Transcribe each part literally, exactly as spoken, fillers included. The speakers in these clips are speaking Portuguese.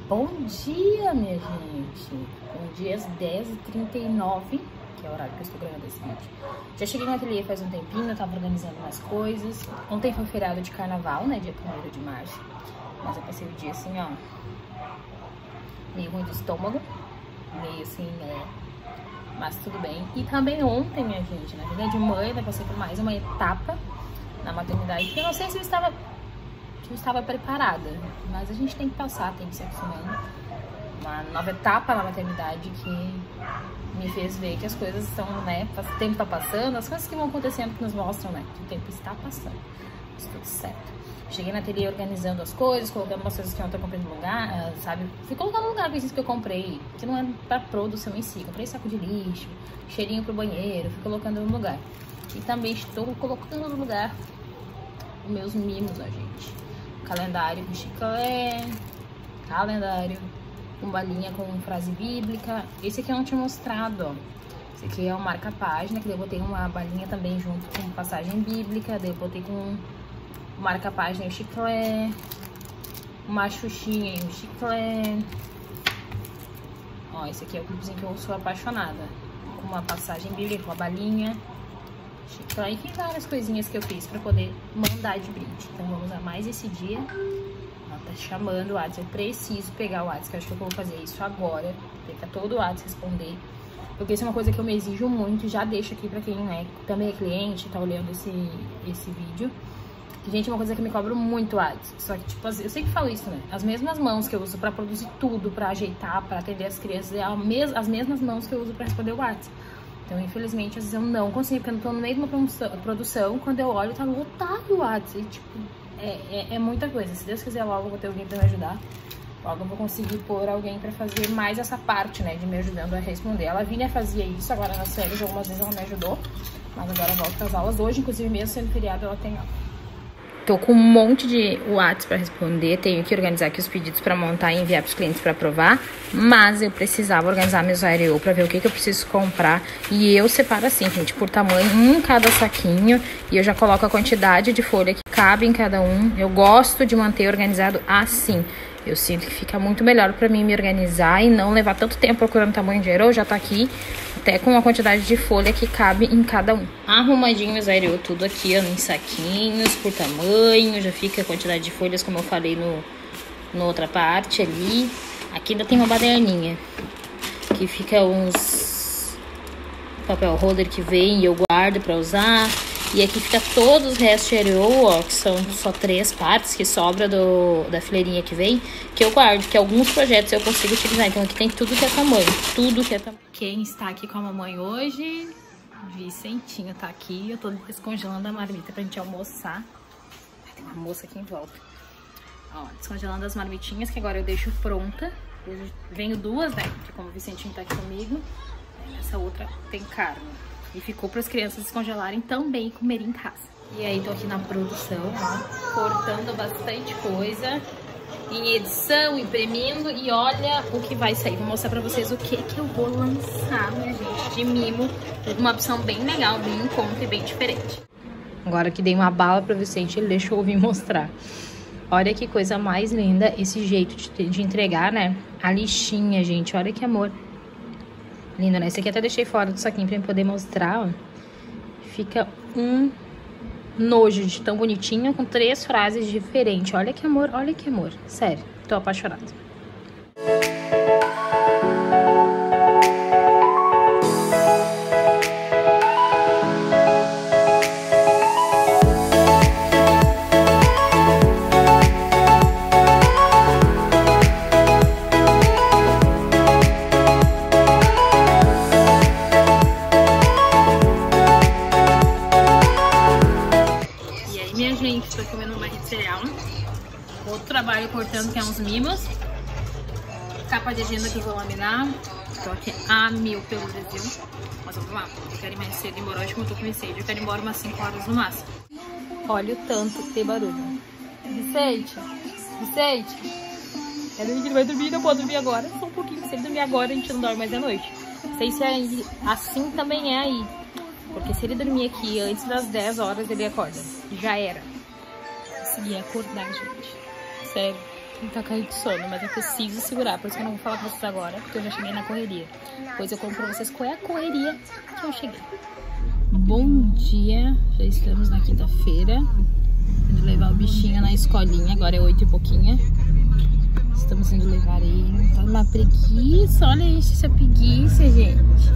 Bom dia, minha gente. Bom dia às dez e trinta e nove, que é o horário que eu estou gravando esse vídeo. Já cheguei no ateliê faz um tempinho, eu tava organizando umas coisas. Ontem foi feriado de carnaval, né, dia primeiro de março. Mas eu passei o dia assim, ó, meio ruim do estômago, meio assim, né, mas tudo bem. E também ontem, minha gente, na vida de mãe, eu passei por mais uma etapa na maternidade, que eu não sei se eu estava... eu estava preparada, mas a gente tem que passar, tem que se acostumando. Uma nova etapa na maternidade que me fez ver que as coisas estão, né, o tempo tá passando, as coisas que vão acontecendo que nos mostram, né, que o tempo está passando. Mas tudo certo. Cheguei na ateliê organizando as coisas, colocando umas coisas que eu não tô comprando no lugar, sabe? Fui colocando no lugar coisas que eu comprei, que não é pra produção em si. Comprei saco de lixo, cheirinho pro banheiro, fui colocando no lugar. E também estou colocando no lugar os meus mimos, ó, gente. Calendário com chiclete, calendário com balinha com frase bíblica. Esse aqui eu não tinha mostrado, ó. Esse aqui é o marca-página, que daí eu botei uma balinha também junto com passagem bíblica. Daí eu botei com marca-página e o chiclete, uma xuxinha e um chiclete. Ó, esse aqui é o clipezinho que eu sou apaixonada. Com uma passagem bíblica, com a balinha, chiclete e várias coisinhas que eu fiz pra poder mandar de brinde. Então vamos usar mais esse dia. Ela tá chamando o WhatsApp, eu preciso pegar o WhatsApp, que eu acho que eu vou fazer isso agora. Pegar todo o WhatsApp, responder. Porque isso é uma coisa que eu me exijo muito, já deixo aqui pra quem é, também é cliente, tá olhando esse, esse vídeo. Gente, é uma coisa que eu me cobro muito WhatsApp. Só que, tipo, eu sempre falo isso, né? As mesmas mãos que eu uso pra produzir tudo, pra ajeitar, pra atender as crianças, é as mesmas mãos que eu uso pra responder o WhatsApp. Então, infelizmente, às vezes eu não consigo, porque eu não tô no meio de uma produção, produção quando eu olho, tá lotado o WhatsApp. E, tipo, é, é, é muita coisa. Se Deus quiser, logo eu vou ter alguém pra me ajudar. Logo eu vou conseguir pôr alguém pra fazer mais essa parte, né, de me ajudando a responder. A Lavínia fazia isso agora nas férias, algumas vezes ela me ajudou. Mas agora volta pras aulas. Hoje, inclusive, mesmo sendo feriado, ela tem aula. Tô com um monte de WhatsApp para responder, tenho que organizar aqui os pedidos para montar e enviar para os clientes para aprovar, mas eu precisava organizar meus A R O para ver o que, que eu preciso comprar, e eu separo assim, gente, por tamanho, um em cada saquinho, e eu já coloco a quantidade de folha que cabe em cada um. Eu gosto de manter organizado assim. Eu sinto que fica muito melhor para mim me organizar e não levar tanto tempo procurando tamanho de A R O, já tá aqui até com a quantidade de folha que cabe em cada um. Arrumadinho meus A R O tudo aqui, ó, em saquinhos, por tamanho, já fica a quantidade de folhas, como eu falei no, no outra parte ali. Aqui ainda tem uma baderninha, que fica uns papel holder que vem e eu guardo pra usar. E aqui fica todos os restos de A R O, ó, que são só três partes que sobra do, da fileirinha que vem, que eu guardo, que alguns projetos eu consigo utilizar. Então aqui tem tudo que é tamanho, tudo que é tamanho. Quem está aqui com a mamãe hoje? Vicentinho tá aqui, eu tô descongelando a marmita pra gente almoçar. Tem uma moça aqui em volta. Ó, descongelando as marmitinhas, que agora eu deixo pronta. Eu venho duas, né, porque como o Vicentinho tá aqui comigo, essa outra tem carne. E ficou para as crianças descongelarem também e comerem em casa. E aí tô aqui na produção, ó, cortando bastante coisa, em edição, imprimindo, e olha o que vai sair. Vou mostrar pra vocês o que que eu vou lançar, minha gente, de mimo. Uma opção bem legal, bem em conta e bem diferente. Agora que dei uma bala pra Vicente, ele deixou eu vir mostrar. Olha que coisa mais linda esse jeito de, de entregar, né? A lixinha, gente, olha que amor. Lindo, né? Esse aqui até deixei fora do saquinho pra eu poder mostrar, ó. Fica um nojo de tão bonitinho, com três frases diferentes. Olha que amor, olha que amor. Sério, tô apaixonada. Tô comendo uma barra de cereal. Outro trabalho cortando, que é uns mimos. Capa de agenda que eu vou laminar. Tô aqui a mil pelo Brasil. Mas vamos lá, eu quero ir mais cedo embora. Hoje, como eu tô com incêndio, eu quero ir embora umas cinco horas no máximo. Olha o tanto de barulho. Vicente, Vicente, ele não vai dormir, não pode dormir agora. Só um pouquinho, se ele dormir agora, a gente não dorme mais à noite. Não sei se é assim também é aí. Porque se ele dormir aqui antes das dez horas, ele acorda. Já era. Consegui acordar, gente. Sério. Ele tá caindo de sono, mas eu preciso segurar. Por isso que eu não vou falar com vocês agora, porque eu já cheguei na correria. Depois eu conto pra vocês qual é a correria que eu cheguei. Bom dia, já estamos na quinta-feira. Indo levar o bichinho na escolinha, agora é oito e pouquinha. Estamos indo levar ele. Tá numa preguiça, olha isso, essa preguiça, gente.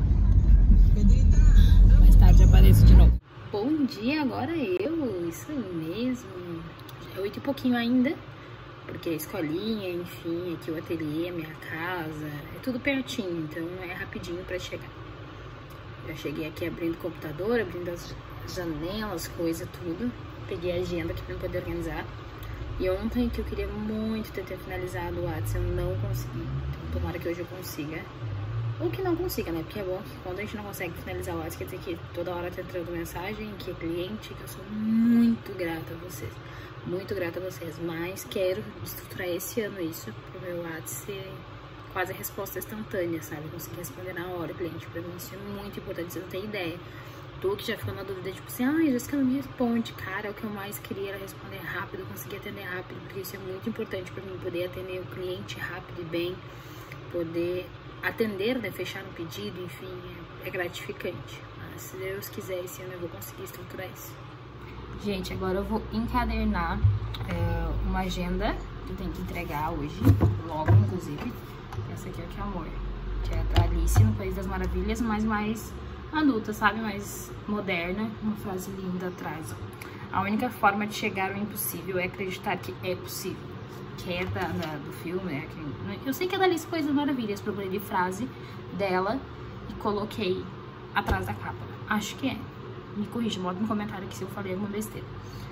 Mais tarde eu apareço de novo. Bom dia, agora eu, isso mesmo. É oito e pouquinho ainda, porque a escolinha, enfim, aqui o ateliê, minha casa, é tudo pertinho, então é rapidinho pra chegar. Já cheguei aqui abrindo o computador, abrindo as janelas, coisa, tudo. Peguei a agenda aqui pra eu poder organizar. E ontem que eu queria muito ter, ter finalizado o WhatsApp, eu não consegui. Então tomara que hoje eu consiga. Ou que não consiga, né? Porque é bom que quando a gente não consegue finalizar o WhatsApp, quer dizer que toda hora tá entrando mensagem, que é cliente, que eu sou muito grata a vocês. Muito grata a vocês. Mas quero estruturar esse ano isso, pro meu WhatsApp ser quase a resposta instantânea, sabe? Conseguir responder na hora, cliente. Pra mim isso é muito importante, você não tem ideia. Tu que já ficou na dúvida, tipo assim, ai, Jéssica não me responde. Cara, o que eu mais queria era responder rápido, conseguir atender rápido, porque isso é muito importante pra mim, poder atender o cliente rápido e bem, poder atender, né, fechar um pedido, enfim, é gratificante. Mas se Deus quiser, esse ano eu vou conseguir estruturar isso. Gente, agora eu vou encadernar é, uma agenda que eu tenho que entregar hoje, logo, inclusive. Essa aqui é o que é amor, que é da Alice no País das Maravilhas, mas mais adulta, sabe? Mais moderna, uma frase linda atrás. A única forma de chegar ao impossível é acreditar que é possível. Que é da, da, do filme, né? Eu sei que é da Alice País das Maravilhas, procurei de frase dela e coloquei atrás da capa. Acho que é. Me corrija, bota no comentário aqui se eu falei alguma besteira.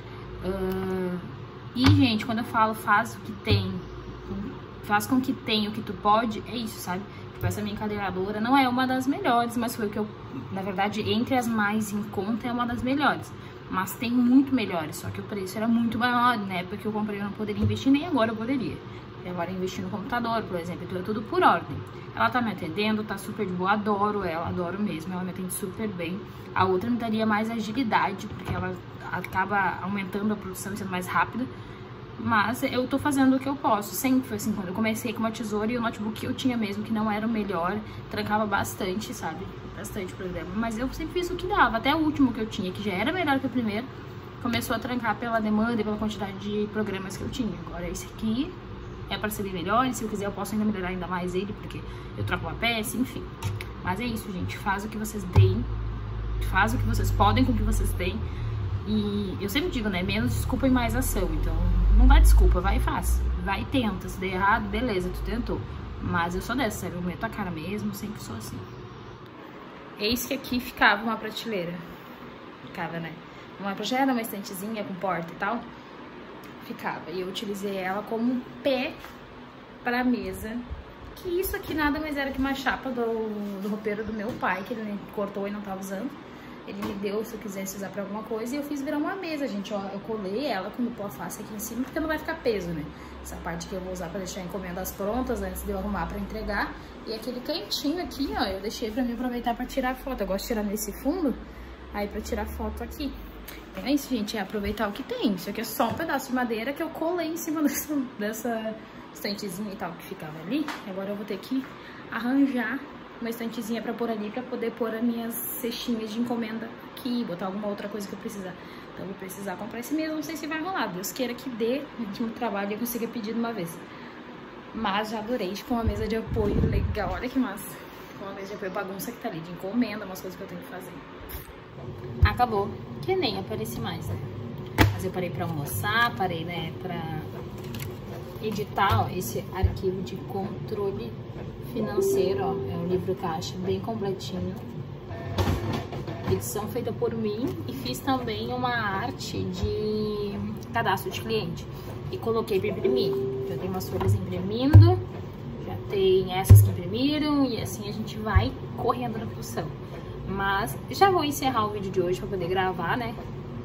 Uh, e, gente, quando eu falo faz o que tem, faz com que tenha o que tu pode, é isso, sabe? Tipo, essa minha encadernadora não é uma das melhores, mas foi o que eu, na verdade, entre as mais em conta, é uma das melhores. Mas tem muito melhores, só que o preço era muito maior, né? Porque eu comprei, eu não poderia investir, nem agora eu poderia. E agora eu investi no computador, por exemplo, então é tudo por ordem. Ela tá me atendendo, tá super de boa, adoro ela, adoro mesmo, ela me atende super bem. A outra me daria mais agilidade, porque ela acaba aumentando a produção e sendo mais rápida. Mas eu tô fazendo o que eu posso, sempre foi assim, quando eu comecei com uma tesoura e o notebook que eu tinha mesmo, que não era o melhor, trancava bastante, sabe? Bastante problema, mas eu sempre fiz o que dava, até o último que eu tinha, que já era melhor que o primeiro, começou a trancar pela demanda e pela quantidade de programas que eu tinha. Agora esse aqui é para ser bem melhor, e se eu quiser eu posso ainda melhorar ainda mais ele, porque eu troco uma peça, enfim. Mas é isso, gente, faz o que vocês têm, faz o que vocês podem com o que vocês têm, e eu sempre digo, né, menos desculpa e mais ação, então não dá desculpa, vai e faz, vai e tenta, se der errado, beleza, tu tentou. Mas eu sou dessa, sabe, eu meto a cara mesmo, sempre sou assim. Eis que aqui ficava uma prateleira. Ficava, né? Uma prateleira, uma estantezinha com porta e tal. Ficava. E eu utilizei ela como pé pra mesa. Que isso aqui nada mais era que uma chapa do, do roupeiro do meu pai, que ele cortou e não tava usando. Ele me deu se eu quisesse usar pra alguma coisa e eu fiz virar uma mesa, gente. Ó, eu colei ela com dupla face aqui em cima, porque não vai ficar peso, né? Essa parte que eu vou usar pra deixar encomendas prontas antes de eu arrumar pra entregar. E aquele cantinho aqui, ó, eu deixei pra me aproveitar pra tirar foto. Eu gosto de tirar nesse fundo, aí pra tirar foto aqui. Então é isso, gente, é aproveitar o que tem. Isso aqui é só um pedaço de madeira que eu colei em cima dessa, dessa estantezinha e tal que ficava ali. Agora eu vou ter que arranjar uma estantezinha pra pôr ali, pra poder pôr as minhas cestinhas de encomenda aqui, botar alguma outra coisa que eu precisar. Então eu vou precisar comprar esse mesmo, não sei se vai rolar. Deus queira que dê no último trabalho e eu consiga pedir de uma vez. Mas já adorei, tipo, uma mesa de apoio legal, olha que massa. Uma mesa de apoio, bagunça que tá ali, de encomenda, umas coisas que eu tenho que fazer. Acabou, que nem apareci mais, né? Mas eu parei pra almoçar, parei, né, pra editar, ó, esse arquivo de controle financeiro, ó, é um livro caixa bem completinho. Edição feita por mim e fiz também uma arte de cadastro de cliente e coloquei para imprimir. Já tem umas folhas imprimindo, já tem essas que imprimiram e assim a gente vai correndo na produção. Mas já vou encerrar o vídeo de hoje para poder gravar, né?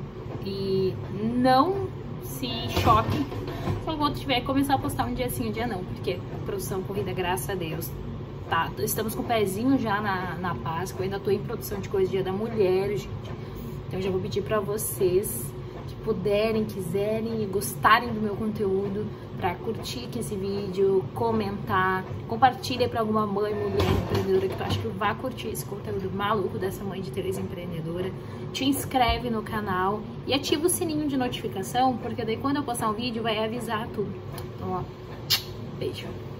E não se choque se eu vou tiver que começar a postar um dia sim, um dia não, porque a produção corrida, graças a Deus, tá, estamos com o pezinho já na, na Páscoa, eu ainda tô em produção de coisa Dia da Mulher, gente. Então eu já vou pedir pra vocês que puderem, quiserem e gostarem do meu conteúdo, para curtir aqui esse vídeo, comentar, compartilha para alguma mãe, mulher empreendedora que tu acha que vai curtir esse conteúdo maluco dessa mãe de Tereza empreendedora. Te inscreve no canal e ativa o sininho de notificação, porque daí quando eu postar um vídeo vai avisar tudo. Então, ó, beijo.